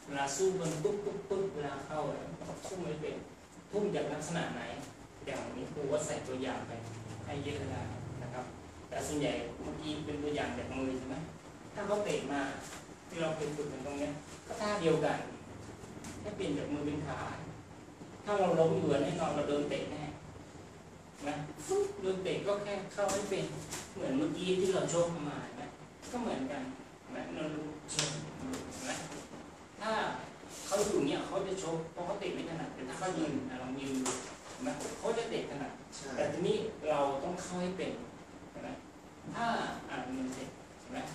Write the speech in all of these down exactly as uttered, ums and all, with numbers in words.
เวลาสู้มันปุ๊บปุ๊บปุ๊บเวลาเข้าทุ่มไม่เป็นทุ่มจากลักษณะไหนอย่างนี้ครูว่าใส่ตัวอย่างไปให้เยอะแล้วนะครับแต่ส่วนใหญ่เมื่อกี้เป็นตัวอย่างจากมือใช่ไหมถ้าเขาเตะมาที่เราเป็นฝึกกันตรงนี้ก็ท่าเดียวกันให้เปลี่ยนจากมือเป็นขาถ้าเราล้มอยู่แน่นอนเราโดนเตะแน่นะฟุ๊บโดนเตะก็แค่เข้าไม่เป็นเหมือนเมื่อกี้ที่เราโชคมาไหมก็เหมือนกันนะเรารู้ชกนะถ้าเขาอยู่เนี่ยเขาจะชกเพราะเขาเตะไม่ถนัดแต่ถ้าเขายืนเรายืนนะเขาจะเตะถนัดแต่ทีนี้เราต้องเข้าให้เป็นใช่ไหมถ้าอ่านมันเสร็จใช่ไหม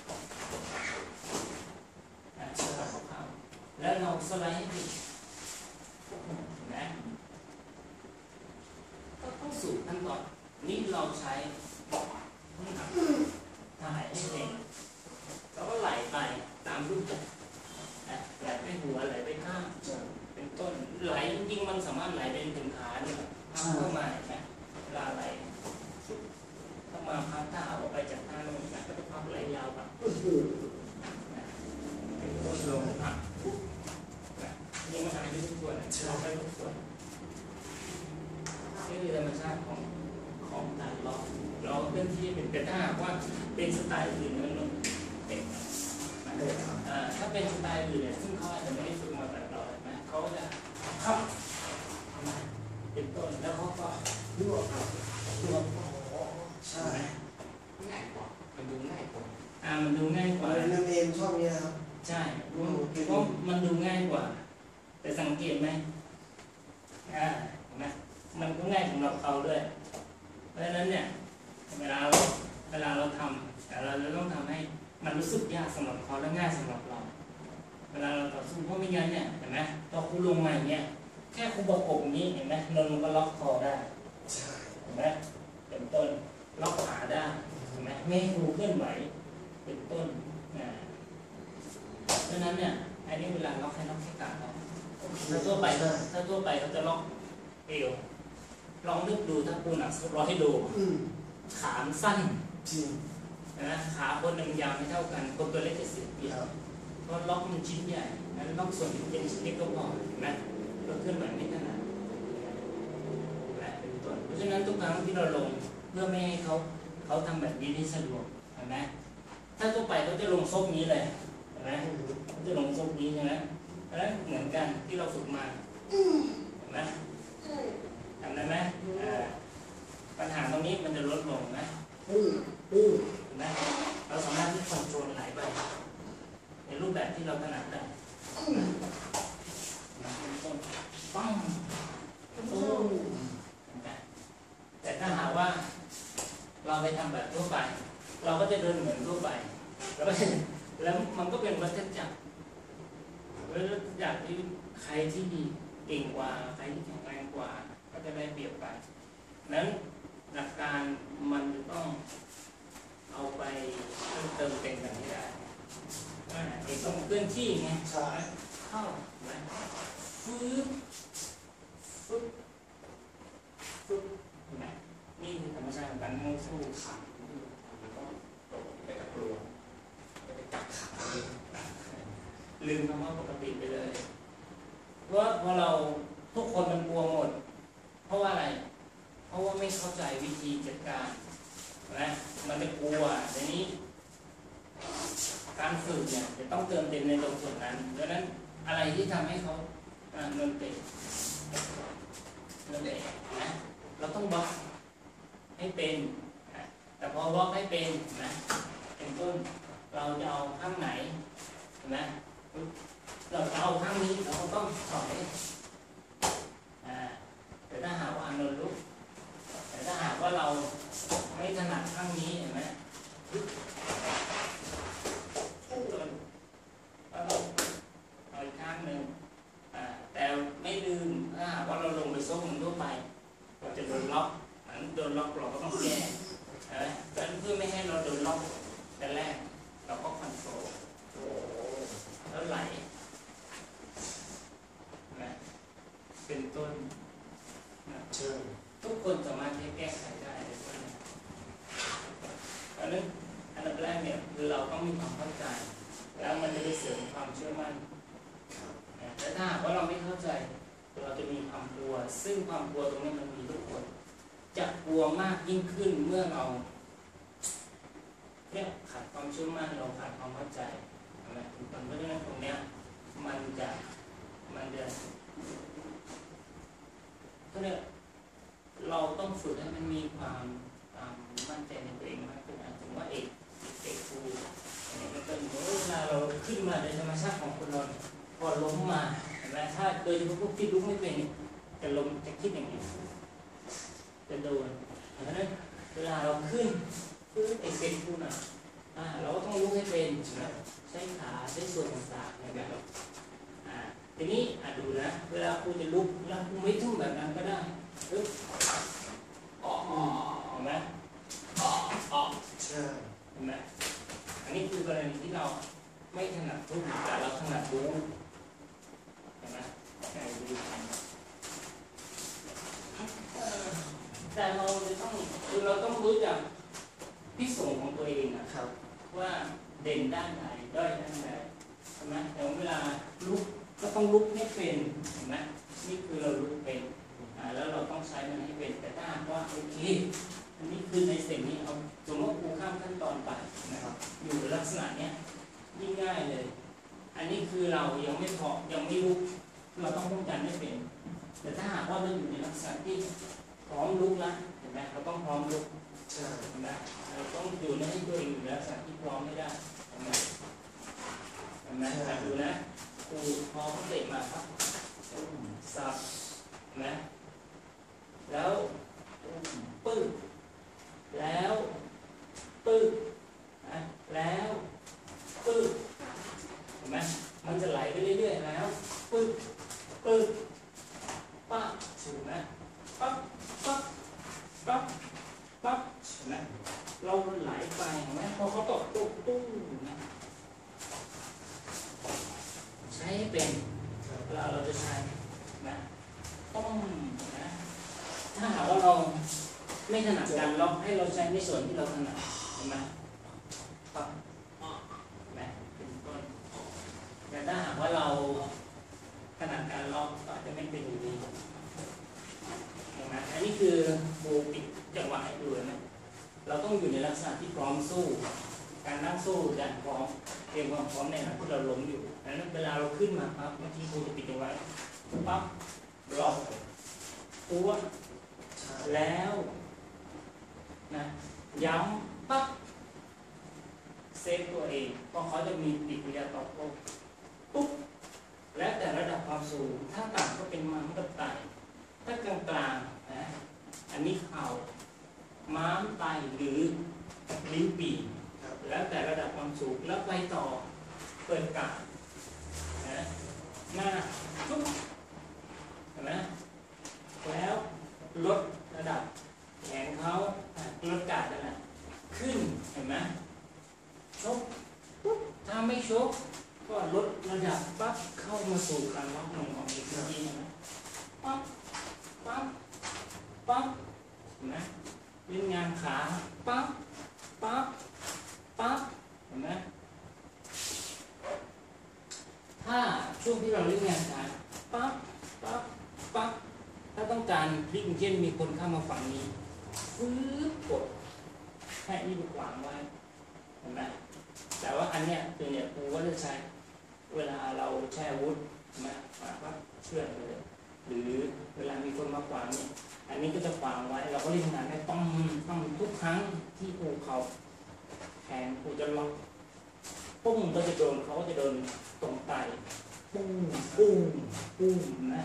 อ่าเราเข้าแล้วเราสไลด์ให้ดีนะก็เข้าสู่ขั้นตอนนี้เราใช้ถ่ายให้เองแล้วก็ไหลไปตามรูปแบบไหลไปหัวไหลไปข้างเป็นต้นไหลจริงๆมันสามารถไหลไปถึงขาเนี่ยเข้ามาไหมเวลาไหลถ้ามาพับเท้าออกไปจากท่าลงนะก็จะพับไหลยาวแบบเป็นต้นลงอ่ะยังมาทำให้ทุกส่วนเราไปทุกส่วนนี่คือธรรมชาติของของการล็อกเราเคลื่อนที่เป็นแต่ถ้าหากว่าเป็นสไตล์อื่นมันเป็นถ้าเป็นสไตล์อื่นเนี่ยซึ่งเขาอาจจะไม่ได้ฝึกมาแบบเราเห็นไหมเขาจะขับเป็นต้นแล้วเขาก็รวบรวบใช่ง่ายกว่ามันดูง่ายกว่าอ่ามันดูง่ายกว่าเรื่องเองชอบนี้นะครับใช่เพราะมันดูง่ายกว่าแต่สังเกตไหมอ่าเห็นไหมมันก็ง่ายสำหรับเขาด้วยเพราะฉะนั้นเนี่ยเวลาเราเวลาเราทำแต่เราจะต้องทำให้มันรู้สึกยากสำหรับเขาและง่ายสำหรับเราเวลาเราต่อสู้เพราะไม่งั้นเนี่ยเห็นไหมตอนครูลงมาอย่างเงี้ยแค่ครูประกบนี้เห็นไหมนนก็ล็อกคอได้เห็นไหมเป็นต้นล็อกขาได้เห็นไหมไม่ให้ครูเคลื่อนไหวเป็นต้นนะเพราะฉะนั้นเนี่ยอันนี้เวลาล็อกให้ล็อกแค่กาดล็อกถ้าทั่วไปถ้าทั่วไปเขาจะล็อกเอวลองนึกดูถ้าครูหนักสักร้อยโลขาสั้นนะขาคนหนึ่งยาวไม่เท่ากันคนตัวเล็กจะเสียเปรียบเพราะล็อกมันชิ้นใหญ่นั้นล็อกส่วนที่เป็นชิ้นเล็กก็พอเห็นไหมเราเคลื่อนไหวไม่ถนัดเป็นต้นเพราะฉะนั้นทุกครั้งที่เราลงเพื่อไม่ให้เขาเขาทำแบบนี้ได้สะดวกเห็นไหมถ้าทั่วไปเขาจะลงซบนี้เลยเห็นไหมเขาจะลงซบนี้ใช่ไหมแล้วเหมือนกันที่เราฝึกมาเห็นไหมทำได้ไหมปัญหาตรงนี้มันจะลดลงนะนะเราสามารถที่คอนโทรลไหลไปในรูปแบบที่เราถนัดได้ปังแต่ถ้าหากว่าเราไปทำแบบทั่วไปเราก็จะเดินเหมือนทั่วไปแล้วแล้วมันก็เป็นวัฏจักรวัฏจักรที่ใครที่ดีเก่งกว่าใครที่แข็งแรงกว่าก็จะได้เปรียบไปนั้นหลักการมันจะต้องเอาไปเติมเต็มกันให้ได้เอกต้องเคลื่อนที่ไงเข้าฟื้นฟื้นฟื้นนี่คือธรรมชาติของการมุ่งสู้ขาแล้วก็ตกไปกับกลัวไปกัดขาลืมคำว่าปกติไปเลยเพราะพอเราทุกคนมันกลัวหมดเพราะว่าอะไรเพราะว่าไม่เข้าใจวิธีจัดการนะมันจะกลัวทีนี้การฝึกเนี่ยจะต้องเติมเต็มในตรงส่วนนั้นดังนั้นอะไรที่ทำให้เขาเงินเตะเงินเตะนะเราต้องบล็อกให้เป็นแต่พอบล็อกให้เป็นนะเป็นต้นเราจะเอาข้างไหนนะเราจะเอาข้างนี้เราก็ต้องถอยแต่ถ้าหากว่าเงินลุกแต่ถ้าหากว่าเราไม่ถนัดข้างนี้เห็นไหมเอาอีกข้างหนึ่งแต่ไม่ลืมถ้าหากว่าเราลงไปซบมันทั่วไปเราจะโดนล็อกนั้นโดนล็อกเราก็ต้องแก้ดังนั้นเพื่อไม่ให้เราโดนล็อกแต่แรกเราก็คอนโทรลแล้วไหลเป็นต้นเชิญทุกคนสามารถที่แก้ไขได้อันนั้นอันดับแรกเนี่ยคือเราต้องมีความเข้าใจแล้วมันจะไปเสริมความเชื่อมั่นซึ่งความกลัวตรงนี้มันมีทุกคนจะกลัวมากยิ่งขึ้นเมื่อเราเนี่ยขาดความเชื่อมั่นเราขาดความเข้าใจอะไรเพราะฉะนั้นตรงเนี้ยมันจะมันจะก็เนี่ยเราต้องฝึกให้มันมีความความมั่นใจในตัวเองมากขึ้นถึงว่าเอกเอกครูอะไรก็เป็นเวลาเราขึ้นมาในธรรมชาติของคนเราพอล้มมาเห็นไหมถ้าโดยเฉพาะพวกที่ลุกไม่เป็นจะล้มจะคิดอย่างนี้จะโดนเพราะฉะนั้นเวลาเราขึ้นขึ้นเอกเป็นครูน่ะอ่าเราก็ต้องลุกให้เป็นใช้ขาใช้ส่วนต่างๆนะครับอ่าทีนี้อ่ะดูนะเวลาครูจะลุกแล้วครูไม่ทุ่มแบบนั้นก็ได้ปึ๊บอ๋อเห็นไหมอ๋ออ๋อใช่เห็นไหมอันนี้คือกรณีที่เราไม่ถนัดทุ่มแต่เราถนัดรู้เห็นไหมใช่ดูแต่เราจะต้องคือเราต้องรู้จักพิสูจน์ของตัวเองนะครับว่าเด่นด้านไหนด้อยด้านไหนใช่ไหมแต่เวลาลุกก็ต้องลุกให้เป็นเห็นไหมนี่คือเราลุกเป็นแล้วเราต้องใช้มันให้เป็นแต่ถ้าว่าโอเคอันนี้คือในสิ่งนี้เอาสมมติครูข้ามขั้นตอนไปนะครับอยู่ในลักษณะเนี้ยยิ่งง่ายเลยอันนี้คือเรายังไม่พอยังไม่ลุกเราต้องป้องกันให้เป็นแต่ถ้าหากว่าเราอยู่ในลักษณะที่พร้อมลุกแล้วเห็นไหมเราต้องพร้อมลุกใช่เห็นไหมเราต้องอยู่ในให้ตัวเองอยู่ในลักษณะที่พร้อมไม่ได้เห็นไหมเห็นไหมดูนะครูพอเขาเตะมาครับสับนะแล้วปึ้งแล้วปึ้งนะแล้วปึ้งเห็นไหมมันจะไหลไปเรื่อยๆแล้วปึ้งปึ้งปั๊บถูกไหมปั๊บปั๊บปั๊บปั๊บเห็นไหมเราไหลไปเห็นไหมพอเขาตกตุ้มตุ้มนะใช้เป็นเวลาเราจะใช้นะต้องนะถ้าหากว่าเราไม่ถนัดการล็อกให้เราใช้ในส่วนที่เราถนัดเห็นไหมปั๊บนะเป็นต้นแต่ถ้าหากว่าเราถนัดการล็อกก็จะไม่เป็นอย่างนี้เห็นไหมอันนี้คือบูปิดจังหวะให้ดูนะเราต้องอยู่ในลักษณะที่พร้อมสู้การนั่งสู้การพร้อมเตรียมความพร้อมในขณะที่เราล้มอยู่ดังนั้นเวลาเราขึ้นมาปั๊บบางทีครูจะปิดเอาไว้ปั๊บล็อกตัวแล้วนะย้ำปั๊บเซฟตัวเองเพราะเขาจะมีปฏิกิริยาตอบโต้ปุ๊บและแต่ระดับความสูงถ้าต่ำก็เป็นม้ามกับไตถ้ากลางกลางนะอันนี้เข่าม้ามไตหรือลิ้นปี่แล้วแต่ระดับความสูงแล้วไปต่อเปิดกาดนะหน้าปุ๊บเห็นไหมแล้วลดระดับแขนเขาลดกาดนั่นแหละขึ้นเห็นไหมชกปุ๊บถ้าไม่ชกก็ลดระดับปั๊บเข้ามาสู่การล็อกลงของอีกทีนะปั๊บปั๊บปั๊บเห็นไหมเล่นงานขาปั๊บปั๊บปั๊บเห็นไหมถ้าช่วงที่เราเล่นงานขาปั๊บปั๊บปั๊บถ้าต้องการพลิกเช่นมีคนเข้ามาฝั่งนี้ฟื้นกดแค่นี้ขวางไว้เห็นไหมแต่ว่าอันเนี้ยตัวเนี้ยครูก็จะใช้เวลาเราแช่อาวุธมามาว่าเชื่อเลยหรือเวลามีคนมาขวางเนี่ยอันนี้ก็จะขวางไว้เราก็เล่นงานได้ต้องต้องทุกครั้งที่ครูเขาแขนครูจะล็อกปุ้งก็จะโดนเขาก็จะโดนตรงไตปุ้งปุ้งปุ้งนะ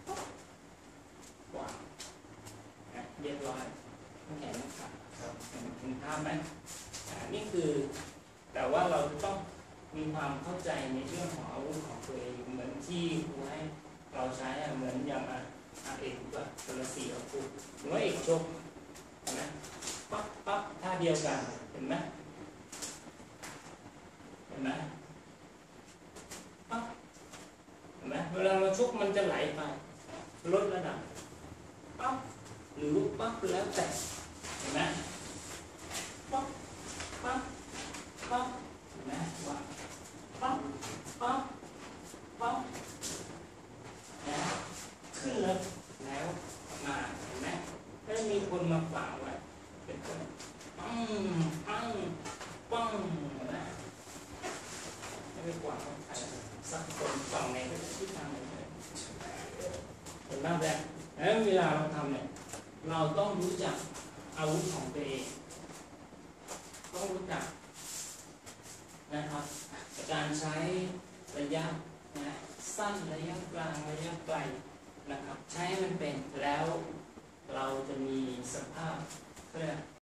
วางเรียบร้อยแขนขาถึงภาพไหมนี่คือแต่ว่าเราต้องมีความเข้าใจในเรื่องของอาวุธของตัวเองเหมือนที่ครูให้เราใช้เหมือนอย่างอาเอกแบบตัวละสี่เอาครูหรือว่าเอกชกเห็นไหมปั๊บปั๊บท่าเดียวกันเห็นไหมเห็นไหมปั๊บเห็นไหมเวลาเราชกมันจะไหลไปลดระดับปั๊บหรือปั๊บแล้วแต่เห็นไหมปั๊บปั๊บปั๊บเห็นไหมว่าปั๊บปั๊บปั๊บนะขึ้นเลยแล้วสักคนฝั่งไหนก็จะทิศทางไหนเห็นไหมแบบแล้วเวลาเราทำเนี่ยเราต้องรู้จักอาวุธของตัวเองต้องรู้จักนะครับการใช้ระยะนะสั้นระยะกลางระยะไกลนะครับใช้ให้มันเป็นแล้วเราจะมีสภาพเรียก